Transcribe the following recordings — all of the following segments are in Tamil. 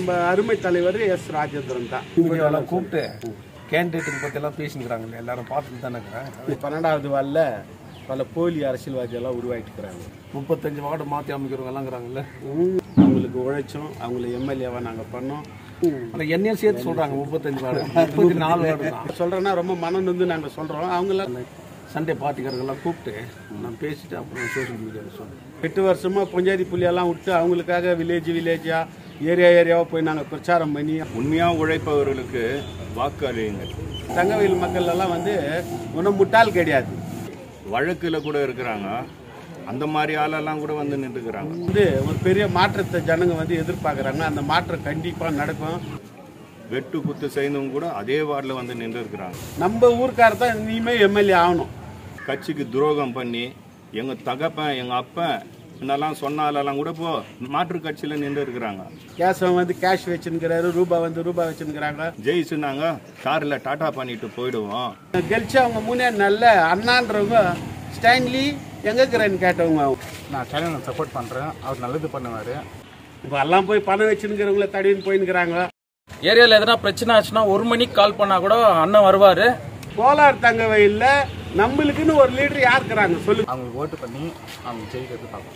நம்ம அருமை தலைவர் எஸ் ராஜேந்திரன் தான். வீடியோலாம் கூப்பிட்டு கேண்டிடேட்டுக்கு பற்றியெல்லாம் பேசிக்கிறாங்க, எல்லாரும் பார்த்துட்டு தானே இருக்கிறேன். 12வது வார்டில் பல போலி அரசியல்வாதியெல்லாம் உருவாக்கிக்கிறாங்க. 35 வார்டு மாற்றி அமைக்கிறவங்க எல்லாங்கிறாங்கல்ல. அவங்களுக்கு உழைச்சோம், அவங்கள எம்எல்ஏவாக நாங்கள் பண்ணோம். ஆனால் என்னையும் சேர்த்து சொல்கிறாங்க 35 வார்டு 34 வார்டு தான் சொல்கிறேன்னா ரொம்ப மனம் வந்து நாங்கள் சொல்கிறோம். அவங்களாம் சண்டே பார்ட்டிக்காரங்கெல்லாம் கூப்பிட்டு நான் பேசிட்டு அப்புறம் சோஷியல் மீடியாவில் சொன்னேன். 8 வருஷமாக பஞ்சாயத்து புள்ளியெல்லாம் விட்டு அவங்களுக்காக வில்லேஜாக ஏரியாவாக போய் நாங்கள் பிரச்சாரம் பண்ணி உண்மையாக உழைப்பவர்களுக்கு வாக்கு அளியுங்க. தங்கவயல் மக்கள் எல்லாம் வந்து ஒன்றும் முட்டாள் கிடையாது, வழக்கில் கூட இருக்கிறாங்க. அந்த மாதிரி ஆளெல்லாம் கூட வந்து நின்றுக்கிறாங்க. வந்து ஒரு பெரிய மாற்றத்தை ஜனங்க வந்து எதிர்பார்க்குறாங்க. அந்த மாற்றம் கண்டிப்பாக நடக்கும். வெட்டு குத்து செய்தவங்க கூட அதே வார்டில் வந்து நின்று இருக்கிறாங்க. நம்ம ஊருக்கார தான் இனிமேல் எம்எல்ஏ ஆகணும். கட்சிக்கு துரோகம் பண்ணி எங்கள் தகப்பன் எங்கள் அப்பன் என்னெல்லாம் சொன்னாலெல்லாம் கூட இப்போ மாற்று கட்சியில் நின்று இருக்கிறாங்க. கேசவன் வந்து கேஷ் வச்சுருக்கிறாரு, ரூபா வந்து ரூபா வச்சுருக்கிறாங்க. ஜெயிச்சுனாங்க காரில் டாட்டா பண்ணிட்டு போயிடுவோம். கெலிச்சு அவங்க முன்னே நல்ல அண்ணான்றவங்க ஸ்டான்லி எங்கே இருக்கிறேன்னு கேட்டவங்க. நான் ஸ்டாலினை சப்போர்ட் பண்ணுறேன், அவர் நல்லது பண்ணுவார். இப்போ எல்லாம் போய் பணம் வச்சுருக்கிறவங்கள தடின்னு போயின்னுக்கிறாங்க. ஏரியாவில் எதனா பிரச்சனை ஆச்சுன்னா 1 மணிக்கு கால் பண்ணா கூட அண்ணன் வருவார். கோலார் தங்கவயல்ல நம்மளுக்குன்னு ஒரு லீடர் யார் இருக்கிறாங்க சொல்லு. அவங்களுக்கு ஓட்டு பண்ணி அவங்க ஜெயிக்கிறது பார்ப்போம்.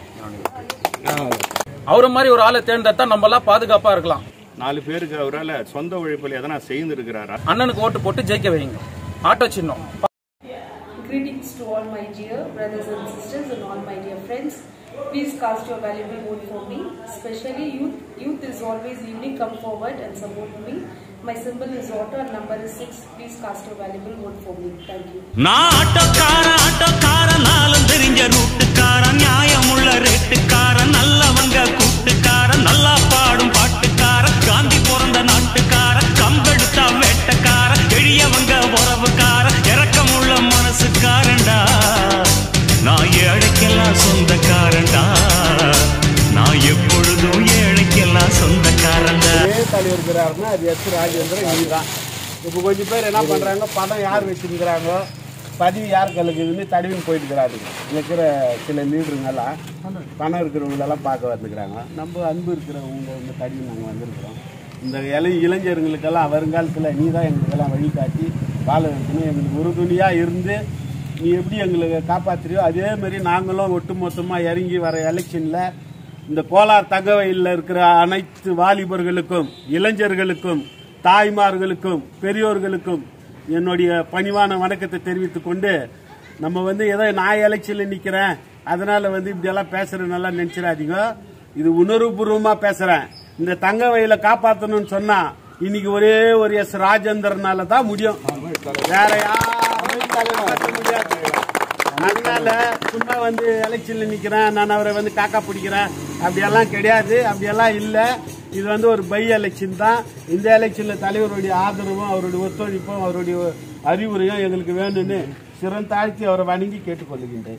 அவரை மாதிரி ஒரு ஆளை தேர்ந்தெடுத்தா நம்ம எல்லாம் பாதுகாப்பா இருக்கலாம். 4 பேருக்கு அவரால் சொந்த உழைப்பில் எதனா செய்து இருக்கிறாரா? அண்ணனுக்கு ஓட்டு போட்டு ஜெயிக்க வைங்க. ஆட்டோ சின்னம். Greetings to all my dear brothers and sisters and all my dear friends. Please cast your valuable vote for me. Especially youth. Youth is always evening. Come forward and support me. My symbol is auto and number is 6. Please cast your valuable vote for me. Thank you. ஆட்டோக்கார நாளும் தெரிஞ்ச ரூட்டுக்கார, நியாயமுள்ள ரேட்டுக்கார, நல்லவங்க கூட்டுக்கார, நல்லா பாடும் பாட்டுக்கார, காந்தி பிறந்த நாட்டுக்கார, கம்பெடுத்தா வேட்டக்கார, எளியவங்க உறவுக்கார, இறக்கமுள்ள மனசுக்காரண்டா. நான் ஏழைக்கெல்லாம் சொந்தக்காரண்டா, நான் எப்பொழுதும் ஏழைக்கெல்லாம் சொந்தக்காரண்டா. தலைவர் இருக்கிறாருன்னா அது எஸ் ராஜேந்திரன் இதுதான். இப்போ கொஞ்சம் பேர் என்ன பண்ணுறாங்க, பணம் யார் வச்சுருக்கிறாங்க, பதவி யார் கலக்குதுன்னு தடவின்னு போயிட்டு இருக்கிறாரு. இருக்கிற சில லீடருங்கெல்லாம் பணம் இருக்கிறவங்களெல்லாம் பார்க்க வந்துக்கிறாங்க. நம்ம அன்பு இருக்கிறவங்க வந்து தடவி நாங்கள் வந்திருக்கிறோம். இந்த இளைஞர்களுக்கெல்லாம் வருங்காலத்தில் நீ தான் எங்களுக்கெல்லாம் வழிகாட்டி வாழ வைக்கணும். எங்களுக்கு உறுதுணையாக இருந்து நீ எப்படி எங்களுக்கு காப்பாற்றுறியோ அதே மாதிரி நாங்களும் ஒட்டுமொத்தமாக இறங்கி வர எலெக்ஷனில் இந்த கோலார் தங்கவயலில் இருக்கிற அனைத்து வாலிபர்களுக்கும், இளைஞர்களுக்கும், தாய்மார்களுக்கும், பெரியோர்களுக்கும் என்னுடைய பணிவான வணக்கத்தை தெரிவித்துக் கொண்டு, நம்ம வந்து ஏதோ நான் எலெக்ஷனில் நிற்கிறேன் அதனால வந்து இப்படியெல்லாம் பேசுறதுனால நினைச்சிடாதீங்க. இது உணர்வுபூர்வமாக பேசுறேன். இந்த தங்கவயலை காப்பாற்றணும்னு சொன்னா இன்னைக்கு ஒரே ஒரு எஸ் ராஜேந்திரனால தான் முடியும், வேற யாரும் காப்பாற்ற முடியாது. அதனால சும்மா வந்து எலெக்ஷன்ல நிக்கிறேன், நான் அவரை வந்து காக்கா பிடிக்கிறேன் அப்படியெல்லாம் கிடையாது, அப்படியெல்லாம் இல்லை. இது வந்து ஒரு பை எலெக்ஷன் தான். இந்த எலெக்ஷன்ல தலைவருடைய ஆதரவும் அவருடைய ஒத்துழைப்பும் அவருடைய அறிவுரையும் எங்களுக்கு வேணும்னு சிறந்தாழ்த்தி அவரை வணங்கி கேட்டுக்கொள்கின்றேன்.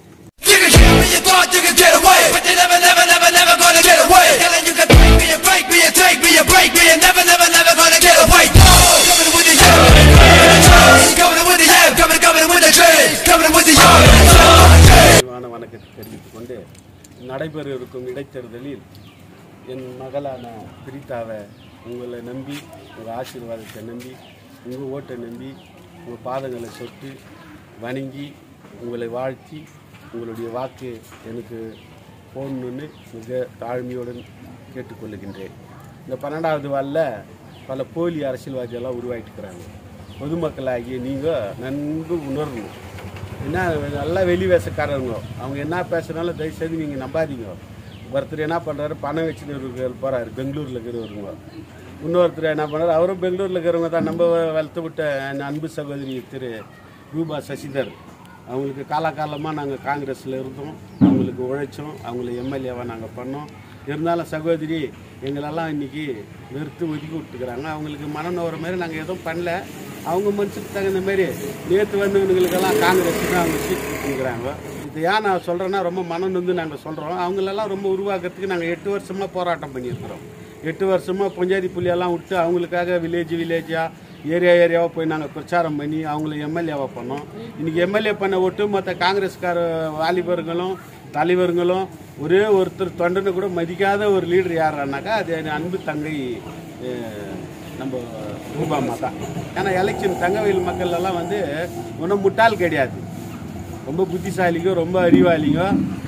வணக்கத்தை தெரிவித்துக் கொண்டு நடைபெற இருக்கும் இடைத்தேர்தலில் என் மகளான பிரித்தாவை உங்களை நம்பி, உங்கள் ஆசீர்வாதத்தை நம்பி, உங்கள் ஓட்டை நம்பி, உங்கள் பாதங்களை சொட்டு வணங்கி உங்களை வாழ்த்தி உங்களுடைய வாக்கு எனக்கு போடணுன்னு மிக தாழ்மையுடன் கேட்டுக்கொள்ளுகின்றேன். இந்த 12வது வார்டில் பல போலி அரசியல்வாதியெல்லாம் உருவாக்கிக்கிறாங்க. பொதுமக்களாகிய நீங்கள் நன்கு உணரணும். என்ன நல்லா வெளி வேசக்காரங்க, அவங்க என்ன பேசுனாலும் தயவுசெய்து நீங்கள் நம்பாதீங்க. ஒருத்தர் என்ன பண்ணுறாரு, பணம் வச்சுன்னு போகிறாரு பெங்களூரில் இருக்கிறவருங்க. இன்னொருத்தர் என்ன பண்ணுறாரு, அவரும் பெங்களூரில் இருக்கிறவங்க தான். நம்ம வளர்த்து விட்ட அன்பு சகோதரி திரு ரூபா சசிதர், அவங்களுக்கு காலகாலமாக நாங்கள் காங்கிரஸில் இருந்தோம், அவங்களுக்கு உழைச்சோம், அவங்கள எம்எல்ஏவாக நாங்கள் பண்ணோம். இருந்தாலும் சகோதரி எங்களெல்லாம் இன்றைக்கி வெறுத்து ஒதுக்கி விட்டுக்கிறாங்க. அவங்களுக்கு மனம் நோகிற மாதிரி நாங்கள் எதுவும் பண்ணல. அவங்க மனசுக்கு தகுந்த மாதிரி நேற்று வந்தவங்களுக்கெல்லாம் காங்கிரஸ் தான் அவங்க சீட் கொடுக்குறாங்க. இது ஏன் நான் சொல்கிறேன்னா ரொம்ப மனம் வந்து நாங்கள் சொல்கிறோம். அவங்களெல்லாம் ரொம்ப உருவாக்குறதுக்கு நாங்கள் 8 வருஷமாக போராட்டம் பண்ணியிருக்கிறோம். 8 வருஷமாக பஞ்சாயத்து புள்ளியெல்லாம் விட்டு அவங்களுக்காக வில்லேஜாக ஏரியாவாக போய் நாங்கள் பிரச்சாரம் பண்ணி அவங்கள எம்எல்ஏவாக பண்ணோம். இன்றைக்கி எம்எல்ஏ பண்ண ஒட்டு மற்ற காங்கிரஸ்கார வாலிபர்களும் தலைவர்களும் ஒரே ஒருத்தர் தொண்டனை கூட மதிக்காத ஒரு லீடர் யாருன்னாக்கா அது என் அன்பு தங்கை நம்ம ரூபாமா தான். ஏன்னா எலெக்ஷன் தங்கவயல் மக்கள் எல்லாம் வந்து ஒன்றும் முட்டாள் கிடையாது, ரொம்ப புத்திசாலிங்க, ரொம்ப அறிவாளிங்க.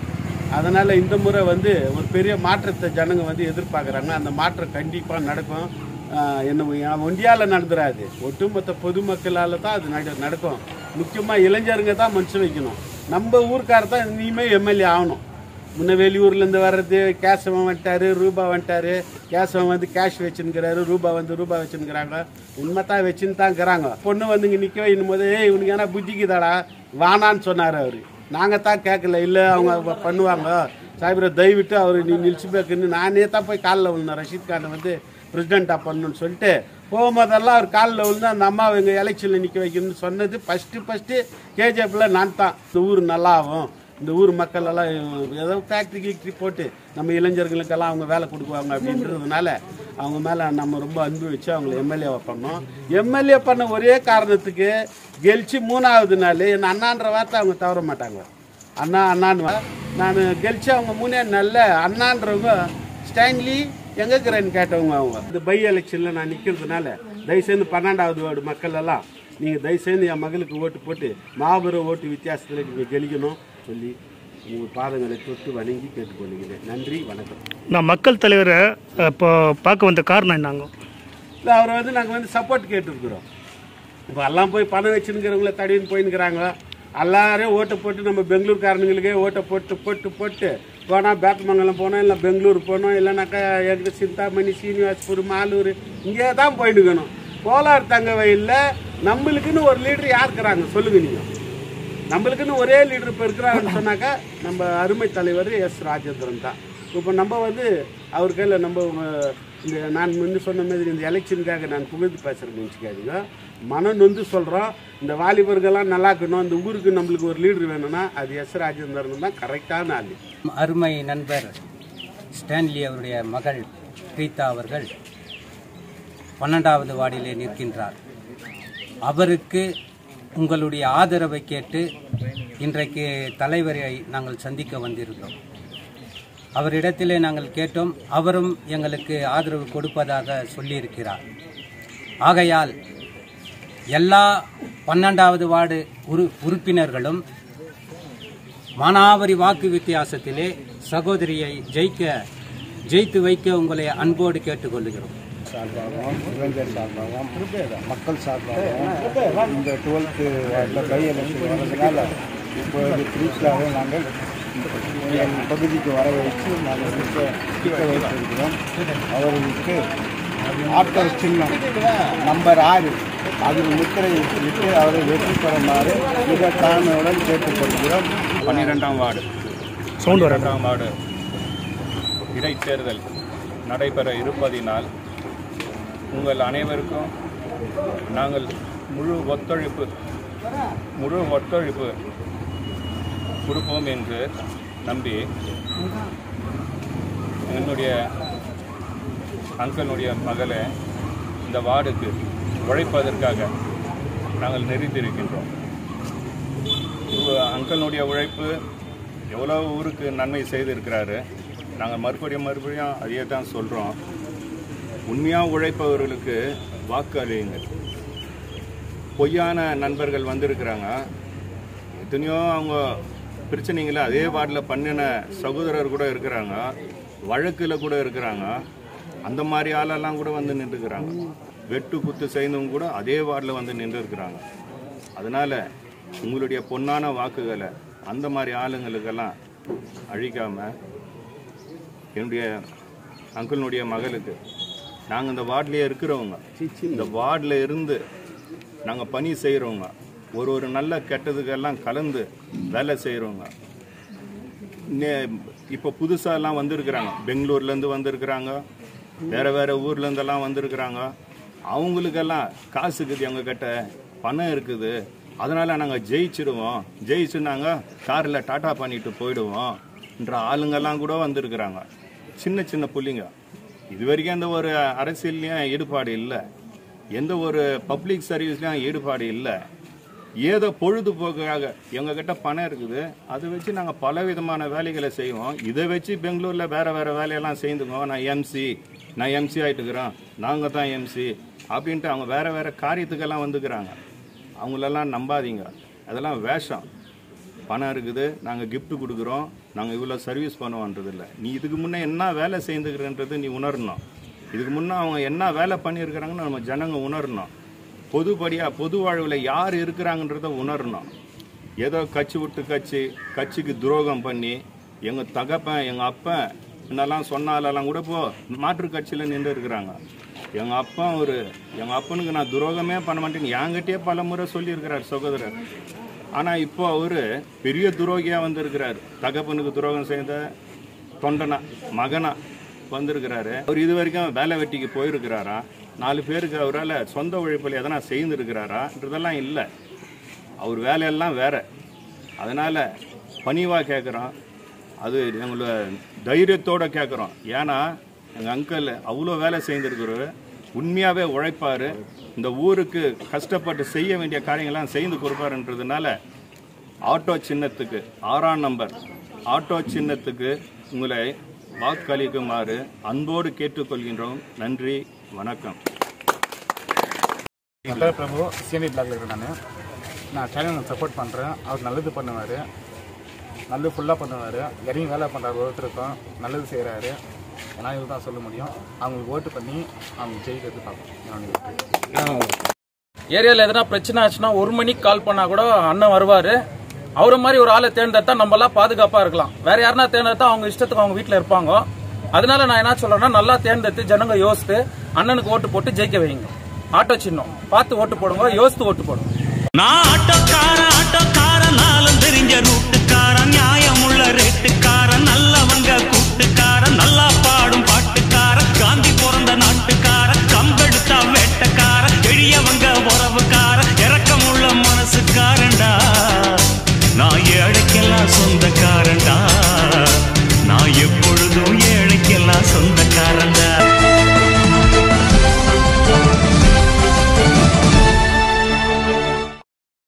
அதனால் இந்த முறை வந்து ஒரு பெரிய மாற்றத்தை ஜனங்க வந்து எதிர்பார்க்குறாங்க. அந்த மாற்றம் கண்டிப்பாக நடக்கும். என்ன ஒண்டியால் நடந்துடாது, ஒட்டுமொத்த பொதுமக்களால் தான் அது நடக்கும். முக்கியமாக இளைஞருங்க தான் மனசு வைக்கணும். நம்ம ஊருக்கார தான் இனிமேல் எம்எல்ஏ ஆகணும். முன்ன வெளியூர்லேருந்து வர்றது, கேசவன் வந்துட்டார், ரூபா வந்துட்டார். கேசவன் வந்து கேஷ் வச்சுன்னுக்கிறாரு, ரூபா வந்து ரூபா வச்சுன்னுக்கிறாங்க. உண்மை தான் வச்சுன்னு தான் இருக்கிறாங்க. பொண்ணு வந்து இங்கே நிற்க வைக்கும் போது இவனுக்கு ஏன்னா புத்திக்குதாடா வானான்னு சொன்னார் அவர். நாங்கள் தான் கேட்கல, இல்லை அவங்க பண்ணுவாங்க சாஹிப்ரை தயவிட்டு அவர் நீ நிலிச்சுபேக்குன்னு நானே தான் போய் காலில் விழுந்தேன். ரஷீத் கானை வந்து பிரசிடெண்ட்டாக பண்ணணுன்னு சொல்லிட்டு போகும்போதெல்லாம் அவர் காலில் விழுந்து அந்த அம்மாவை எங்கள் எலெக்ஷனில் நிற்க வைக்கணும்னு சொன்னது ஃபஸ்ட்டு கேஜிஎஃப்பில் நான் தான். இந்த ஊர் நல்லா ஆகும், இந்த ஊர் மக்கள் எல்லாம் ஏதோ ஃபேக்ட்ரி போட்டு நம்ம இளைஞர்களுக்கெல்லாம் அவங்க வேலை கொடுக்குவாங்க அப்படின்றதுனால அவங்க மேலே நம்ம ரொம்ப அன்பு வச்சு அவங்கள எம்எல்ஏவை பண்ணோம். எம்எல்ஏ பண்ண ஒரே காரணத்துக்கு கெலிச்சு 3வது நாள் என் அண்ணான்ற வார்த்தை அவங்க தவற மாட்டாங்க. அண்ணான்னு நான் கெலிச்சு அவங்க 3 நாளில் அண்ணான்றவங்க ஸ்டான்லி எங்கே இருக்கிறேன்னு கேட்டவங்க. அவங்க இந்த பை எலெக்ஷனில் நான் நிற்கிறதுனால தயவுசெய்து 12வது வார்டு மக்கள் எல்லாம் நீங்கள் தயவுசெய்து என் மகளுக்கு ஓட்டு போட்டு மாபெரும் ஓட்டு வித்தியாசத்தில் நீங்கள் கெலிக்கணும் சொல்லி உங்கள் பாதங்களை தொட்டு வணங்கி கேட்டுக்கொள்கிறேன். நன்றி, வணக்கம். நான் மக்கள் தலைவரை இப்போ பார்க்க வந்த காரணம் என்னங்க? இல்லை, அவரை வந்து நாங்கள் வந்து சப்போர்ட் கேட்டுருக்குறோம். இப்போ எல்லாம் போய் பணம் வச்சுருக்கிறவங்கள தடின்னு போயின்னுக்கிறாங்க. எல்லாரையும் ஓட்டை போட்டு நம்ம பெங்களூர்காரனுங்களுக்கே ஓட்டை போட்டு போனால் பேத்தமங்கலம் போனோம், இல்லை பெங்களூர் போனோம், இல்லைனாக்கா எங்கள் சிந்தாமணி, சீனிவாஸ்பூர், மாலூர் இங்கே தான் போயிட்டுக்கணும். கோலார் தங்கவயலில் நம்மளுக்குன்னு ஒரு லீடர் யார் இருக்கிறாங்க சொல்லுங்கள் நீங்கள்? நம்மளுக்குன்னு ஒரே லீடர் இப்போ இருக்கிறாங்கன்னு சொன்னாக்கா நம்ம அருமை தலைவர் எஸ் ராஜேந்திரன் தான். இப்போ நம்ம வந்து அவர் கையில் நம்ம இந்த நான் முன்ன சொன்ன மாதிரி இந்த எலெக்ஷனுக்காக நான் புகழ்ந்து பேசுகிறேன்னு நினச்சிக்காதீங்க. மனம் நொந்து சொல்கிறோம். இந்த வாலிபர்கள்லாம் நல்லா இருக்கணும், இந்த ஊருக்கு நம்மளுக்கு ஒரு லீடர் வேணும்னா அது எஸ் ராஜேந்திரன் தான் கரெக்டான ஆள். அருமை நண்பர் ஸ்டான்லி அவருடைய மகள் பிரீதா அவர்கள் 12வது வார்டிலே நிற்கின்றார். அவருக்கு உங்களுடைய ஆதரவை கேட்டு இன்றைக்கு தலைவரை நாங்கள் சந்திக்க வந்திருக்கிறோம். அவரிடத்திலே நாங்கள் கேட்டோம், அவரும் எங்களுக்கு ஆதரவு கொடுப்பதாக சொல்லியிருக்கிறார். ஆகையால் எல்லா 12வது வார்டு உறுப்பினர்களும் மானாவரி வாக்கு வித்தியாசத்திலே சகோதரியை ஜெயித்து வைக்க உங்களை அன்போடு கேட்டுக்கொள்கிறோம். சார்பாகவும் இளைஞர் சார்பாகவும் மக்கள் சார்பாகவும் இந்த 12th வார்டில் பை எலெக்ஷன் வர்றதுனால இப்போது புதுசாக நாங்கள் எங்கள் பகுதிக்கு வர வைத்து நாங்கள் நிற்க வைத்திருக்கிறோம். அவர்களுக்கு ஆட்டர் சின்னம் நம்பர் 6 அதில் முத்திரை விட்டு அவரை வெற்றி பெறுமாறு மிக தாழ்மையுடன் கேட்டுக்கொள்கிறோம். 12ஆம் வார்டு இடைத்தேர்தல் நடைபெற இருப்பதினால் உங்கள் அனைவருக்கும் நாங்கள் முழு ஒத்துழைப்பு கொடுப்போம் என்று நம்பி என்னுடைய அங்கிளுடைய மகளை இந்த வார்டுக்கு உழைப்பதற்காக நாங்கள் நிறுத்தியிருக்கின்றோம். அங்கிளுடைய உழைப்பு எவ்வளோ ஊருக்கு நன்மை செய்திருக்கிறாரு. நாங்கள் மறுபடியும் அதையே தான் சொல்கிறோம். உண்மையாக உழைப்பவர்களுக்கு வாக்கு அளியுங்கள். பொய்யான நண்பர்கள் வந்திருக்கிறாங்க. எத்தனையோ அவங்க பிரச்சனைகளை அதே வார்டில் பண்ணின சகோதரர் கூட இருக்கிறாங்க, வழக்கில் கூட இருக்கிறாங்க. அந்த மாதிரி ஆளெல்லாம் கூட வந்து நின்றுக்கிறாங்க. வெட்டு குத்து செய்தவங்க கூட அதே வார்டில் வந்து நின்று இருக்கிறாங்க. அதனால் உங்களுடைய பொன்னான வாக்குகளை அந்த மாதிரி ஆளுங்களுக்கெல்லாம் அழிக்காமல் என்னுடைய அங்கிளுடைய மகளுக்கு நாங்கள் இந்த வார்டிலே இருக்கிறவங்க, இந்த வார்டில் இருந்து நாங்கள் பணி செய்கிறவங்க, ஒரு நல்ல கெட்டதுக்கெல்லாம் கலந்து வேலை செய்கிறவங்க. இப்போ புதுசாலாம் வந்திருக்கிறாங்க, பெங்களூர்லேருந்து வந்திருக்கிறாங்க, வேறு ஊர்லேருந்தெல்லாம் வந்திருக்கிறாங்க. அவங்களுக்கெல்லாம் காசுக்குது, எங்ககிட்ட பணம் இருக்குது, அதனால் நாங்கள் ஜெயிச்சு நாங்கள் காரில் டாட்டா பண்ணிட்டு போயிடுவோம்ன்ற ஆளுங்கெல்லாம் கூட வந்திருக்கிறாங்க. சின்ன பிள்ளைங்க. இது வரைக்கும் எந்த ஒரு அரசியல்லையும் ஈடுபாடு இல்லை, எந்த ஒரு பப்ளிக் சர்வீஸ்லையும் ஈடுபாடு இல்லை. ஏதோ பொழுதுபோக்காக எங்ககிட்ட பணம் இருக்குது, அதை வச்சு நாங்கள் பல விதமான வேலைகளை செய்வோம். இதை வச்சு பெங்களூரில் வேறு வேலையெல்லாம் செய்துங்க. நான் எம்சி, நான் எம்சி ஆகிட்டுக்கிறோம், நாங்கள் தான் எம்சி அப்படின்ட்டு அவங்க வேறு வேறு காரியத்துக்கெல்லாம் வந்துக்கிறாங்க. அவங்களெல்லாம் நம்பாதீங்க, அதெல்லாம் வேஷம். பணம் இருக்குது, நாங்கள் கிஃப்ட் கொடுக்குறோம், நாங்கள் இவ்வளோ சர்வீஸ் பண்ணுவோன்றது இல்லை. நீ இதுக்கு முன்னே என்ன வேலை செய்துக்கிறன்றது நீ உணரணும். இதுக்கு முன்னே அவங்க என்ன வேலை பண்ணியிருக்கிறாங்கன்னு நம்ம ஜனங்க உணரணும். பொதுப்படியாக பொது வாழ்வில் யார் இருக்கிறாங்கன்றத உணரணும். ஏதோ கட்சி விட்டு கட்சிக்கு துரோகம் பண்ணி எங்கள் தகப்பன் எங்கள் அப்பன் என்னெல்லாம் சொன்னாலெல்லாம் கூட மாற்று கட்சியில் நின்று இருக்கிறாங்க. எங்கள் அப்பனுக்கு நான் துரோகமே பண்ண மாட்டேன்னு என்கிட்டயே பல முறை சொல்லியிருக்கிறார் சகோதரர். ஆனால் இப்போ அவர் பெரிய துரோகியாக வந்திருக்கிறார். தகப்பனுக்கு துரோகம் செய்த தொண்டனா மகனா வந்திருக்கிறாரு. அவர் இது வரைக்கும் வேலை வெட்டிக்கு போயிருக்கிறாரா? 4 பேருக்கு அவரால் சொந்த உழைப்பில் எதனா செய்திருக்கிறாரான்றதெல்லாம் இல்லை. அவர் வேலையெல்லாம் வேற. அதனால் பணிவாக கேட்குறோம், அது எங்களோட தைரியத்தோடு கேட்குறோம். ஏன்னா எங்கள் அங்கிள் அவ்வளோ வேலை செய்திருக்கிறாரு, உண்மையாகவே உழைப்பார், இந்த ஊருக்கு கஷ்டப்பட்டு செய்ய வேண்டிய காரியங்கள்லாம் செய்து கொடுப்பாருன்றதுனால ஆட்டோ சின்னத்துக்கு 6ஆம் நம்பர் ஆட்டோ சின்னத்துக்கு உங்களை வாக்களிக்குமாறு அன்போடு கேட்டுக்கொள்கின்றோம். நன்றி, வணக்கம். நல்ல பிரபு சீனியர் பிளாக்ல இருக்கேன். நான் சேனலை சப்போர்ட் பண்ணுறேன். அவர் நல்லது பண்ணுவார், நல்லது ஃபுல்லாக பண்ணுவார், இறங்கி வேலை பண்ணுறாரு, ஒருத்தருக்கும் நல்லது செய்கிறாரு. ஏன்னா இதுதான் சொல்ல முடியும். அவங்களுக்கு ஓட்டு பண்ணி அவங்க ஜெயிக்கிறது பார்ப்போம். ஏரியாவில் எதனா பிரச்சனை ஆச்சுன்னா 1 மணிக்கு கால் பண்ணா கூட அண்ணன் வருவாரு. அவரை மாதிரி ஒரு ஆளை தேர்ந்தெடுத்தா நம்மளாம் பாதுகாப்பா இருக்கலாம். வேற யாருன்னா தேர்ந்தெடுத்தா அவங்க இஷ்டத்துக்கு அவங்க வீட்டில் இருப்பாங்க. அதனால நான் என்ன சொல்றேன்னா, நல்லா தேர்ந்தெடுத்து ஜனங்க யோசித்து அண்ணனுக்கு ஓட்டு போட்டு ஜெயிக்க வைங்க. ஆட்டோ சின்னம் பார்த்து ஓட்டு போடுங்க, யோசித்து ஓட்டு போடுங்க. நான் ஆட்டோக்காரன் நாளும் தெரிஞ்ச ரூட்டுக்காரன், நியாயம் உள்ள ரேட்டுக்காரன்.